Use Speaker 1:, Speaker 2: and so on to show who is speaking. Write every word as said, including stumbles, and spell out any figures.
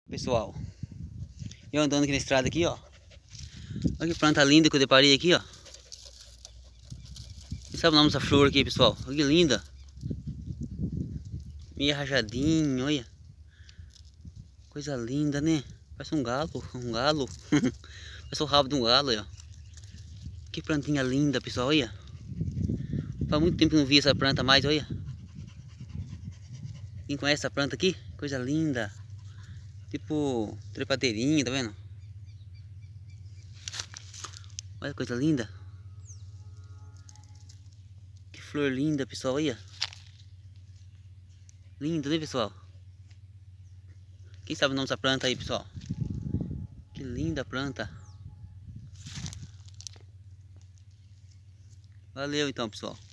Speaker 1: Pessoal, eu andando aqui na estrada aqui, ó. Olha que planta linda que eu deparei aqui, ó. Você sabe o nome dessa flor aqui, pessoal? Olha que linda. Meio rajadinho, olha. Coisa linda, né? Parece um galo, um galo. Parece o rabo de um galo, ó. Que plantinha linda, pessoal, olha. Faz muito tempo que eu não vi essa planta mais, olha. Quem conhece essa planta aqui? Coisa linda. Tipo trepadeirinha, tá vendo? Olha que coisa linda. Que flor linda, pessoal, olha. Lindo, né, pessoal? Quem sabe o nome dessa planta aí, pessoal? Que linda planta. Valeu então, pessoal.